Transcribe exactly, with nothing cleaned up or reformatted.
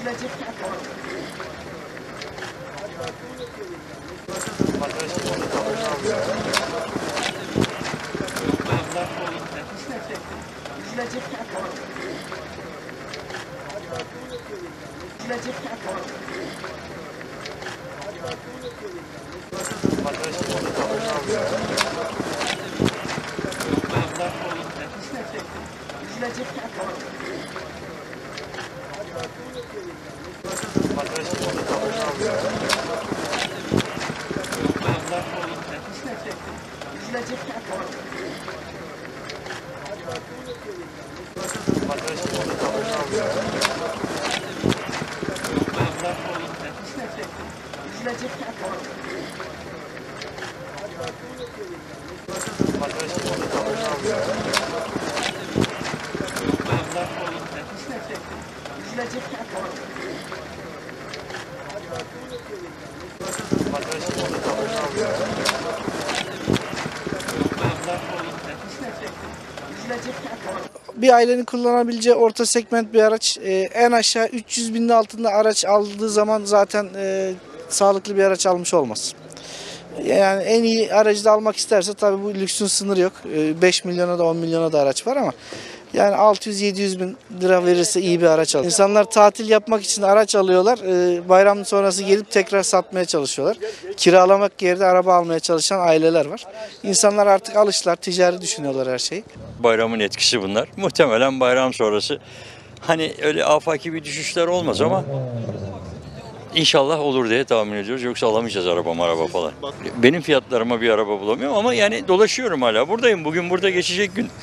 Bir ailenin kullanabileceği orta segment bir araç, e, en aşağı üç yüz binin altında araç aldığı zaman zaten e, sağlıklı bir araç almış olmaz. Yani en iyi aracı da almak isterse tabii bu lüksün sınırı yok. E, beş milyona da on milyona da araç var ama yani altı yüz yedi yüz bin lira verirse iyi bir araç alır. İnsanlar tatil yapmak için araç alıyorlar. E, bayram sonrası gelip tekrar satmaya çalışıyorlar. Kiralamak yerine araba almaya çalışan aileler var. İnsanlar artık alıştılar, ticari düşünüyorlar her şeyi. Bayramın etkisi bunlar. Muhtemelen bayram sonrası hani öyle afaki bir düşüşler olmaz ama İnşallah olur diye tahmin ediyoruz. Yoksa alamayacağız araba araba falan. Benim fiyatlarıma bir araba bulamıyorum ama yani dolaşıyorum hala. Buradayım. Bugün burada geçecek gün.